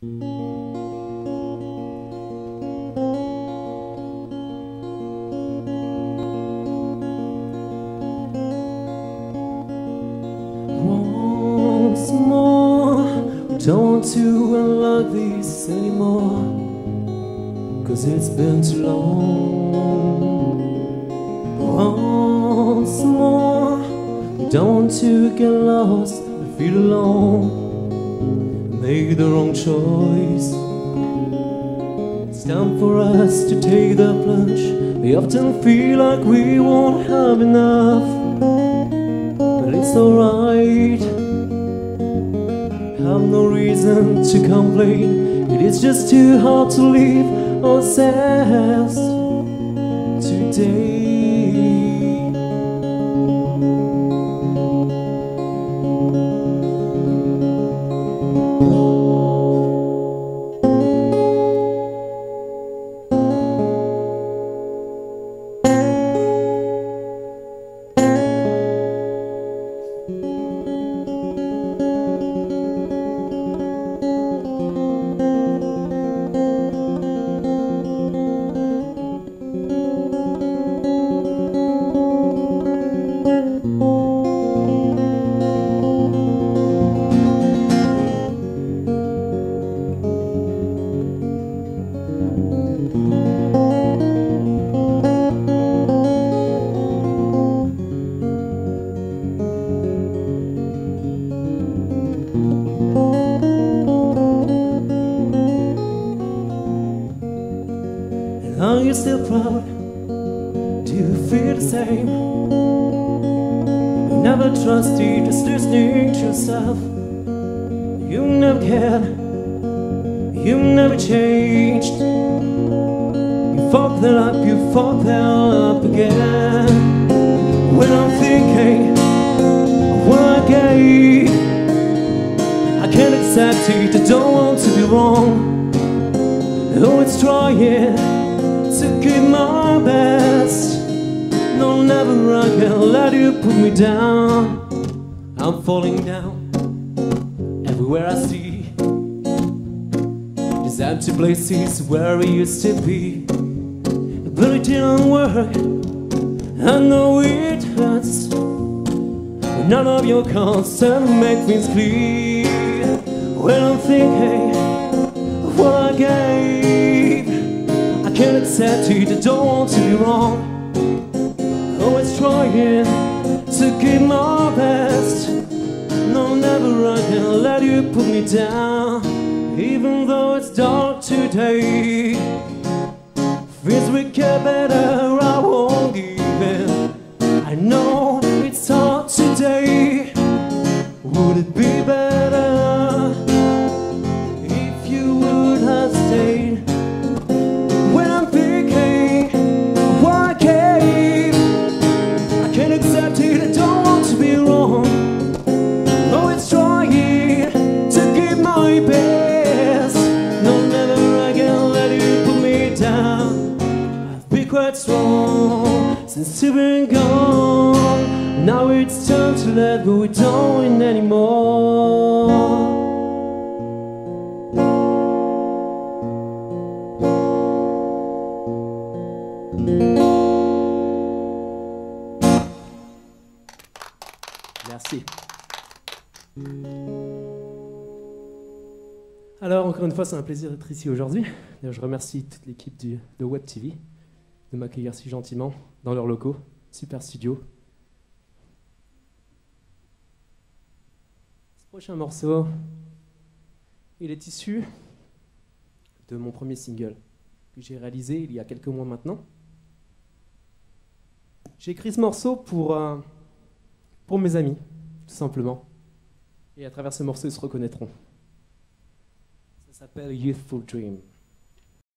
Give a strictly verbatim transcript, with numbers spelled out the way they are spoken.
Once more, we don't want to unlock this anymore, 'cause it's been too long. Once more, we don't want to get lost and feel alone, make the wrong choice. It's time for us to take the plunge. We often feel like we won't have enough, but it's alright. Have no reason to complain. It is just too hard to leave ourselves today. Are you still proud? Do you feel the same? You never trusted, just listening to yourself. You never cared, you never changed. You fucked that up, you fucked that up again. When I'm thinking of what I gave, I can't accept it, I don't want to be wrong. Oh, it's trying to give my best. No, never again let you put me down. I'm falling down everywhere I see these empty places where we used to be. But it didn't work, I know it hurts, but none of your concern make things clear. When I'm thinking of what I gave, I can't accept it, I don't want to be wrong. Always trying to give my best. No, never I can let you put me down. Even though it's dark today, feels we get better, I won't give in. I know it's hard today. Would it be better if you would have stayed? When I'm thinking of what I gave, I can't accept it, I don't want to be wrong. Oh, it's trying to give my best. No, never again let you put me down. I've been quite strong since you've been gone. Now it's time to let go, we don't win anymore. Merci. Alors, encore une fois, c'est un plaisir d'être ici aujourd'hui. Je remercie toute l'équipe du- de Web T V de m'accueillir si gentiment dans leurs locaux. Super studio. Ce prochain morceau, il est issu de mon premier single que j'ai réalisé il y a quelques mois maintenant. J'ai écrit ce morceau pour, euh, pour mes amis, tout simplement. Et à travers ce morceau, ils se reconnaîtront. Ça s'appelle Youthful Dream.